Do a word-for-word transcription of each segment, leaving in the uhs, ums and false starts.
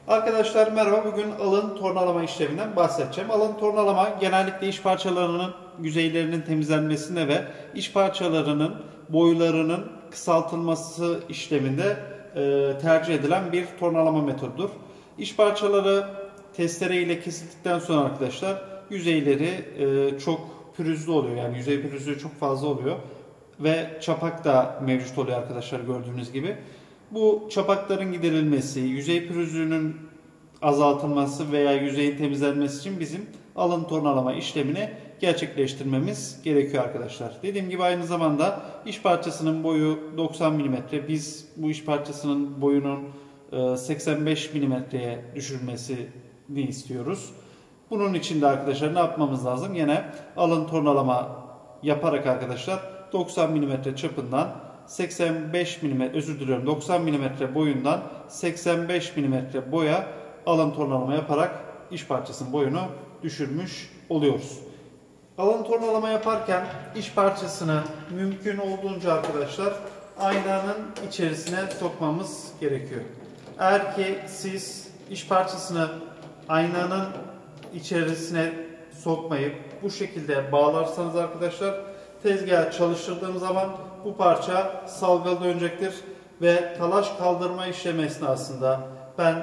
Arkadaşlar merhaba. Bugün alın tornalama işleminden bahsedeceğim. Alın tornalama genellikle iç parçalarının yüzeylerinin temizlenmesine ve iç parçalarının boylarının kısaltılması işleminde e, tercih edilen bir tornalama metodudur. İç parçaları testere ile kesildikten sonra arkadaşlar yüzeyleri e, çok pürüzlü oluyor. Yani yüzey pürüzlüğü çok fazla oluyor. Ve çapak da mevcut oluyor arkadaşlar gördüğünüz gibi. Bu çapakların giderilmesi, yüzey pürüzlüğünün azaltılması veya yüzeyin temizlenmesi için bizim alın tornalama işlemini gerçekleştirmemiz gerekiyor arkadaşlar. Dediğim gibi aynı zamanda iç parçasının boyu doksan milimetre. Biz bu iç parçasının boyunun seksen beş milimetreye düşürülmesini istiyoruz. Bunun için de arkadaşlar ne yapmamız lazım? Yine alın tornalama yaparak arkadaşlar doksan milimetre çapından seksen beş milimetre özür diliyorum doksan milimetre boyundan seksen beş milimetre boya alın tornalama yaparak iç parçasının boyunu düşürmüş oluyoruz. Alın tornalama yaparken iç parçasını mümkün olduğunca arkadaşlar aynanın içerisine sokmamız gerekiyor. Eğer ki siz iç parçasını aynanın içerisine sokmayıp bu şekilde bağlarsanız arkadaşlar tezgahı çalıştırdığım zaman bu parça salgılı dönecektir ve talaş kaldırma işlemi esnasında ben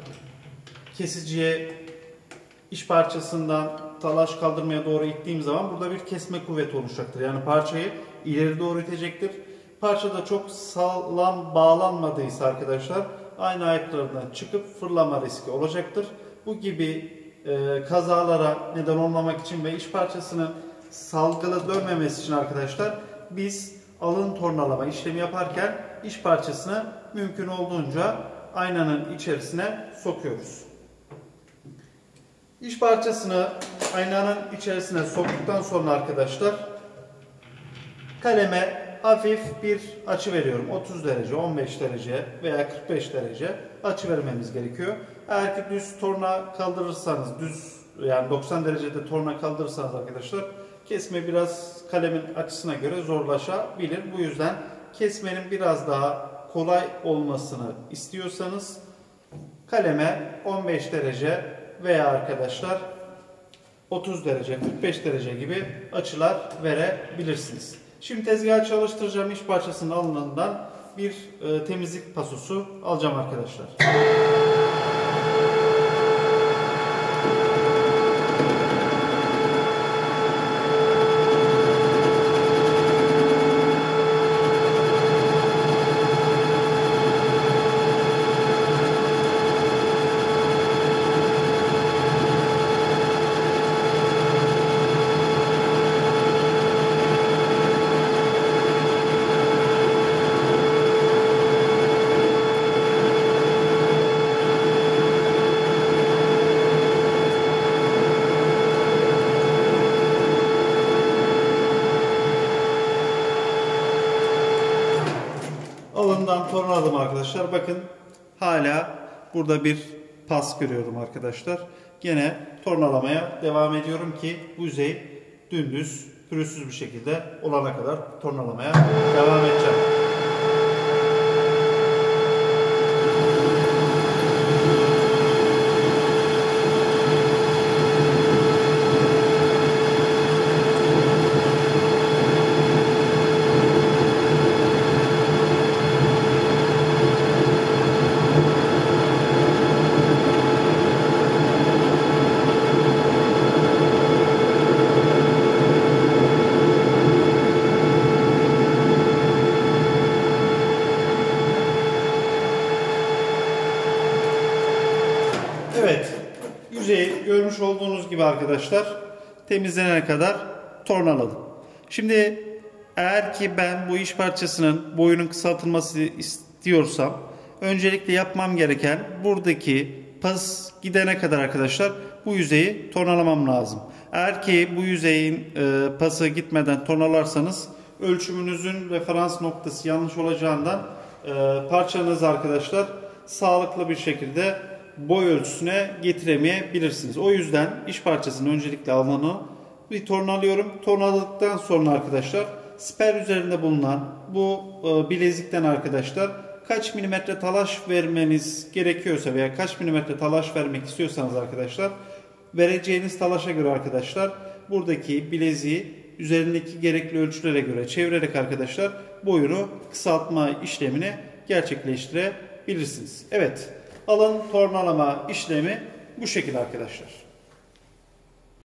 kesiciye iç parçasından talaş kaldırmaya doğru ittiğim zaman burada bir kesme kuvveti oluşacaktır. Yani parçayı ileri doğru itecektir. Parça da çok sağlam bağlanmadıysa arkadaşlar aynı ayaklarından çıkıp fırlama riski olacaktır. Bu gibi e, kazalara neden olmamak için ve iç parçasının salgılı dönmemesi için arkadaşlar biz alın tornalama işlemi yaparken iç parçasını mümkün olduğunca aynanın içerisine sokuyoruz. İç parçasını aynanın içerisine soktuktan sonra arkadaşlar kaleme hafif bir açı veriyorum. otuz derece, on beş derece veya kırk beş derece açı vermemiz gerekiyor. Eğer ki düz torna kaldırırsanız, düz yani doksan derecede torna kaldırırsanız arkadaşlar kesme biraz kalemin açısına göre zorlaşabilir. Bu yüzden kesmenin biraz daha kolay olmasını istiyorsanız kaleme on beş derece veya arkadaşlar otuz derece, kırk beş derece gibi açılar verebilirsiniz. Şimdi tezgahı çalıştıracağım iç parçasının alınından bir e, temizlik pasosu alacağım arkadaşlar. Alından tornaladım arkadaşlar. Bakın hala burada bir pas görüyorum arkadaşlar. Gene tornalamaya devam ediyorum ki bu yüzey dümdüz, pürüzsüz bir şekilde olana kadar tornalamaya devam edeceğim. Evet, yüzeyi görmüş olduğunuz gibi arkadaşlar temizlenene kadar tornaladım. Şimdi eğer ki ben bu iç parçasının boyunun kısaltılması istiyorsam öncelikle yapmam gereken buradaki pas gidene kadar arkadaşlar bu yüzeyi tornalamam lazım. Eğer ki bu yüzeyin e, pası gitmeden tornalarsanız ölçümünüzün referans noktası yanlış olacağından e, parçanızı arkadaşlar sağlıklı bir şekilde boy ölçüsüne getiremeyebilirsiniz. O yüzden iç parçasının öncelikle alanı bir tornalıyorum. Tornaladıktan sonra arkadaşlar siper üzerinde bulunan bu bilezikten arkadaşlar kaç milimetre talaş vermeniz gerekiyorsa veya kaç milimetre talaş vermek istiyorsanız arkadaşlar, vereceğiniz talaşa göre arkadaşlar buradaki bileziği üzerindeki gerekli ölçülere göre çevirerek arkadaşlar boyunu kısaltma işlemini gerçekleştirebilirsiniz. Evet, alın tornalama işlemi bu şekilde arkadaşlar.